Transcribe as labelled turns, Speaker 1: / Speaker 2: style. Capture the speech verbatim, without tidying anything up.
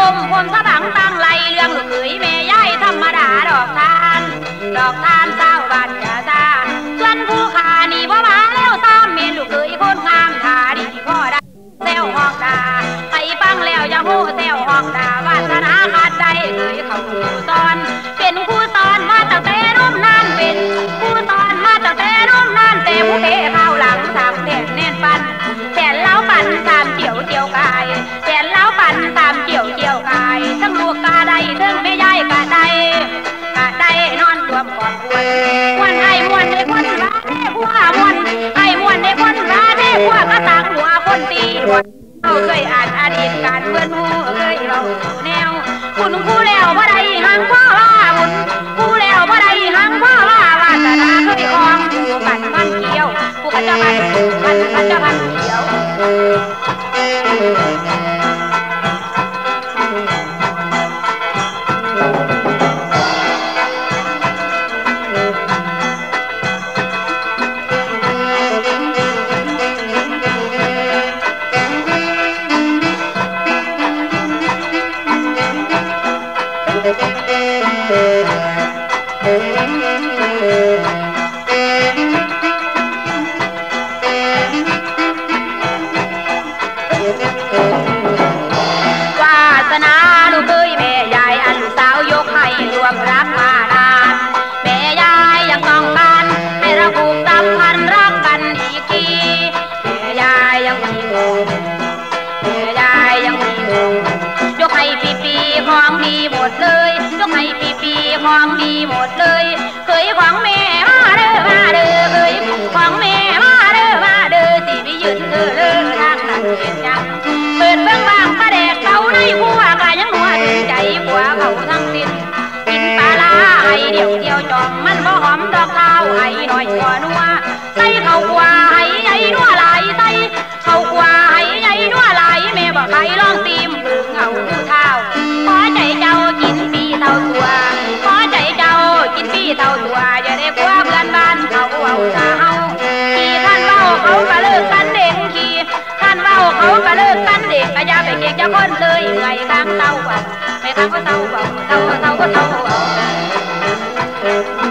Speaker 1: มผมสะบังตั้งไหลเรื่องลูกเขยแม่ยายธรรมดาดอกทานดอกทานเศร้าบ้านจะซาส่วนผู้ขานี่บ่มาแล้วซ้ำเมียลูกเขยคนงามท่าดีพ่อได้แซวหอกดาไปฟังแล้วอย่าหูแซวหอกดาวาสนาขาดใจเคยเขาผู้สอนเป็นผู้สอนมาตั้งแต่รุ่มนานเป็นผู้สอนมาตั้งแต่รุ่มนานแต่ผู้เทเข้าหลังสามแผ่นแน่นปันแผ่นเล้าปันสามเกี่ยวเกี่ยวกายแผ่นเล้าปันสามเกี่ยวเกี่ยวกายทั้งลูกกาได้ทั้งแม่ยายกาได้กาได้นอนรวมกองควรมวนไอ้มวนในคนร้าเท่ผัวมวนไอ้มวนในคนร้าเท่ผัวก็ต่างหัวคนตีหัวเขาเคยอ่านอดีตการเพื่อนหูเคยเราแนวคุณคู่แล้วบ่ได้หังพ่อว่าบุญคู่แล้วบ่ได้หังพ่อว่าวาสนาเคยคลองผู้กันมันเกี่ยวผู้กันจะพันมันมันจะพันเกี่ยววาสนาลูกเอ้ยแม่ยายอันลูกสาวยกให้รวมรักมานานแม่ยายยังต้องการให้เราผูกสัมพันธ์รักกันอีกทีแม่ยายยังมีงงแม่ยายยังมีงงยกให้ปีปีของดีหมดเลยยกให้ปีปีของดีหมดเลยเคยของแม่มาเด้อมาเด้อเคยของแม่มาเด้อมาเด้อสิไปยืนเธอเด้อทางนั้นเห็นยังเปิดเบื้องบางประแดกเขาในผัวกายังหัวถึงใจผัวเขาทั้งสิ้นกินปลาลาไอเดี่ยวเดียวจอมมันบ่หอมดอกเท้าไอหน่อยกว่านัวใส่เขากว่าไอใหญ่นัวลายใส่เขากว่าไอใหญ่นัวลายแม่บอกใครลองตีมถึงเอาผู้เท้าขอใจเจ้ากินปีเท่าตัวขอใจเจ้ากินปีเท่าตัวอย่าได้กลัวเพื่อนบ้านเขาเอาตาเฮาขี่ท่านเบ้าเขาก็เลิกกันเด็กขี่ท่านเบ้าเขาก็เลิกกันเด็กก็อย่าไปเก่งจะคนเลยเหนื่อยข้างเต้าไม่ข้างก็เต้าเบาเต้าก็เต้าก็เต้าเอา